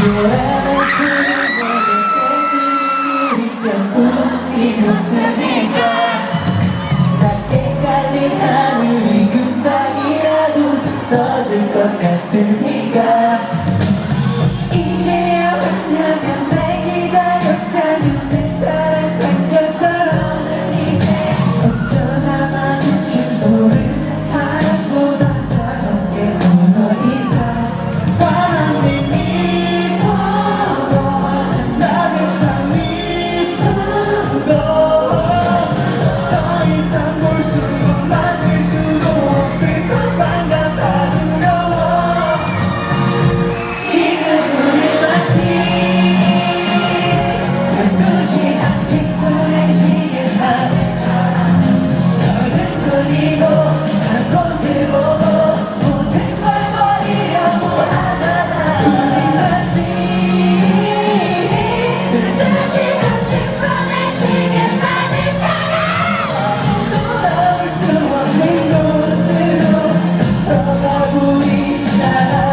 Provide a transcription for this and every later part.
이 모습이니까 낮게 깔린 하늘이 금방이라도 부서질 것 같으니까 이제야 왔냐면 날 기다렸다면 내 사랑 반겼던 이제 어쩌다 마주친 모르는 사람보다 차갑게 무너있다 환한 네 미소로 따뜻한 미소로 더 이상 볼 수도 만질 수도 없을 것만 같아 두려워 지금 우리 마치 12시 30분의 시계 하늘처럼 저근거리고 다른 곳을 보고 모든 걸 버리려고 하잖아 우리 마치 12시 30분의 시계 하늘처럼 돌아올 수 없는 곳으로 떠나고 있잖아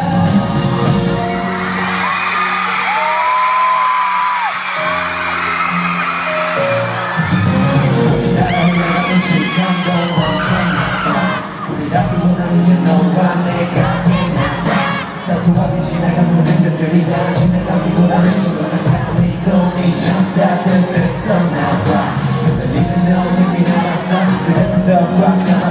우리라기보다는 너와 내가 사소하게 지나간 모든 것들이 다 지나가기보다는 심각한 네 손이 참 따뜻했었나봐 흔들리는 너 느끼지 않았어 그래서 더 꽉 잡아